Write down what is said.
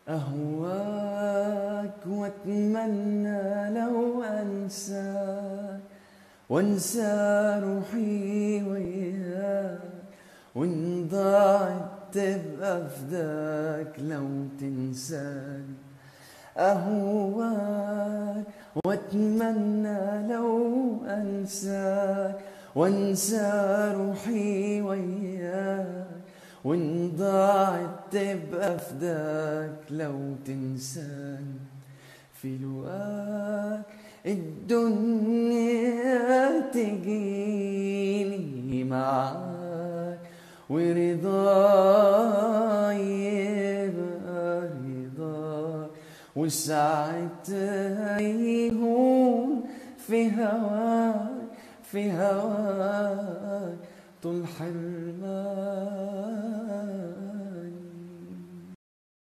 أهواك وأتمنى لو أنساك وأنسى روحي وياك، وإن ضاعت تبقى فداك لو تنساني. أهواك وأتمنى لو أنساك وأنسى روحي وياك، وإن ضاعت تبقى فداك لو تنساني. في لقاك الدنيا تجيني معاك، ورضاي يبقى رضاك، وساعتها يهون في هواك، في هواك طول حرمك.